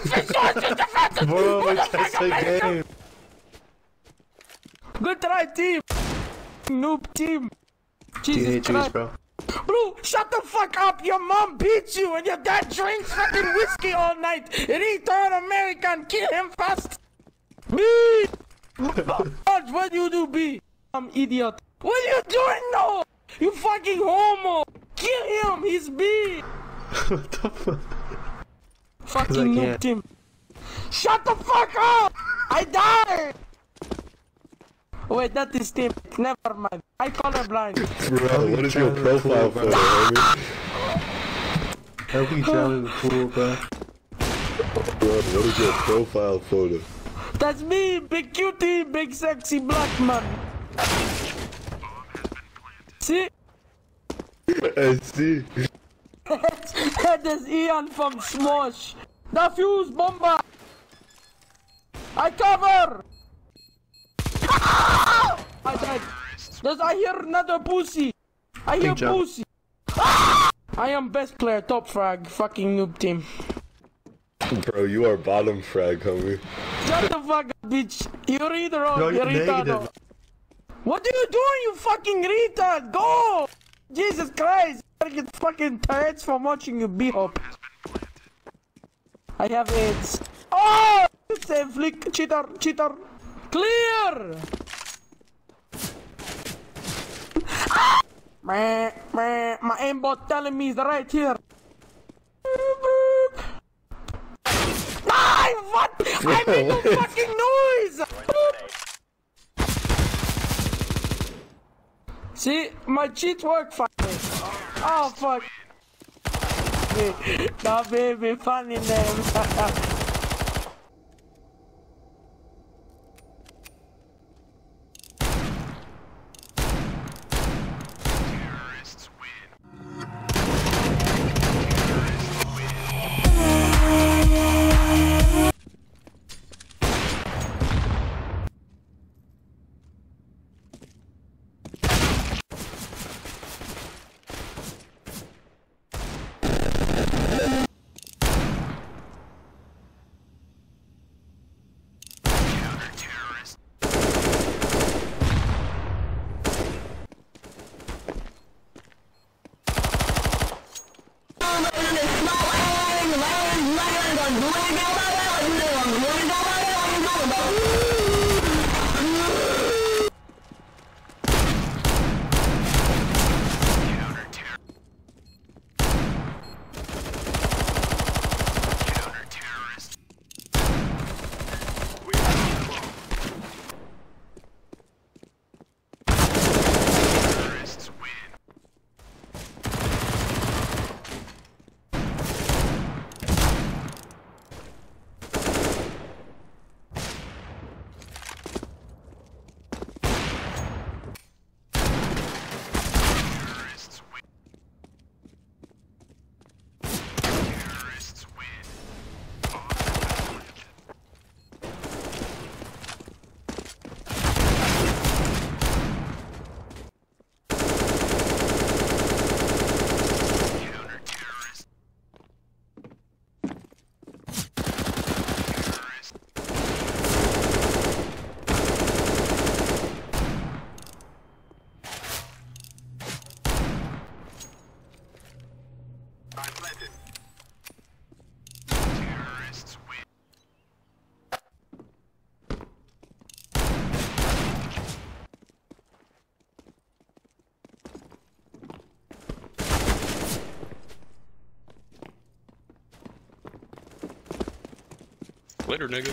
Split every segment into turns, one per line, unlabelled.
Bro, it's just a game.
Good try, team. Noob team.
Teenage
Christ.
bro.
Bro, shut the fuck up! Your mom beats you and your dad drinks fucking whiskey all night! Return American, kill him fast! B! What do you do, B? Idiot. What are you doing now? You fucking homo! Kill him, he's B!
What the fuck?
Fucking noob team. Shut the fuck up! I died! Wait, that is team. Never mind. I colorblind.
Bro, what is your profile photo, homie?
How can you travel the pool, bro?
Bro, what is your profile photo?
That's me, big cutie, big sexy black man. See?
I see.
That is Ian from Smosh. The fuse bomber. I cover. I died. I hear another pussy. I hear pussy. I am best player, top frag, fucking noob team.
Bro, you are bottom frag, homie.
Shut the fuck up, bitch. You retard.
Bro,
You
you're
retard.
negative.
What are you doing, you fucking retard? Go! Jesus Christ. I get fucking tired from watching you beat up. I have AIDS. Oh! It's a flick. Cheater. Cheater. Clear! My aimbot telling me is right here. Ah, what? I made no fucking noise! See, my cheat worked finally. Oh fuck. Nah, baby, funny name.
Later, nigga.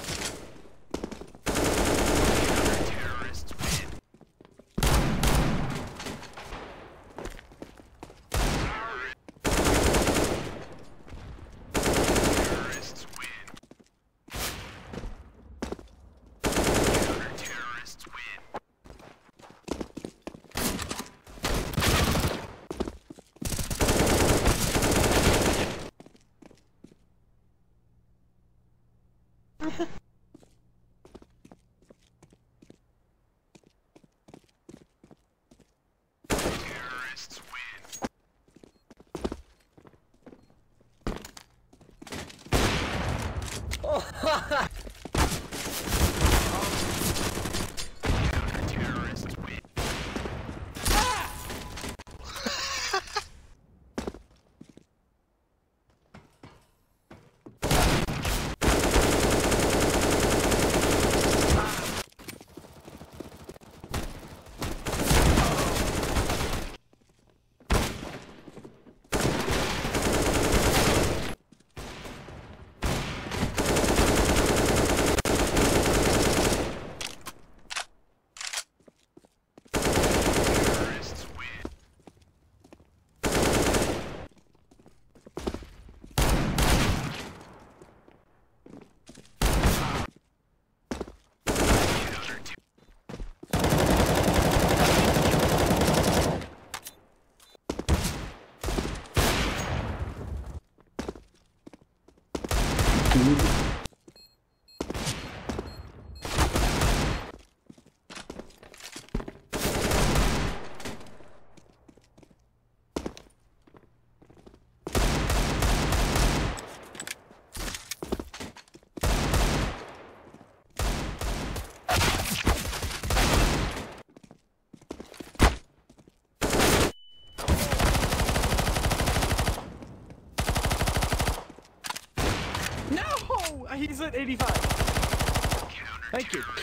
No! He's at 85. Thank you.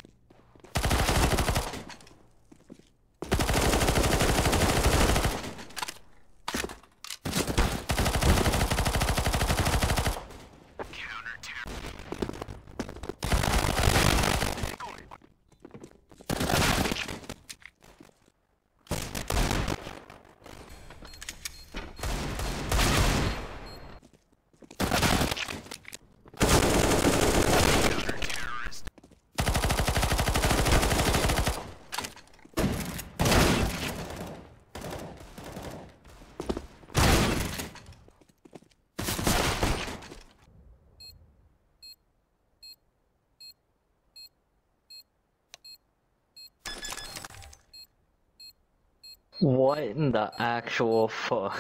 What in the actual fuck?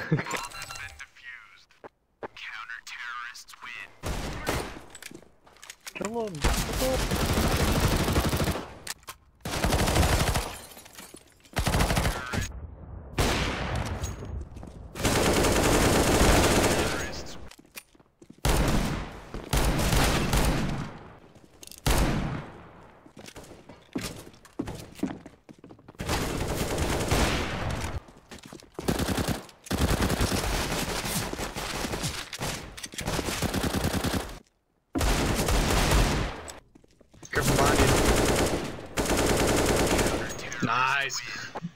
Come on.
Nice.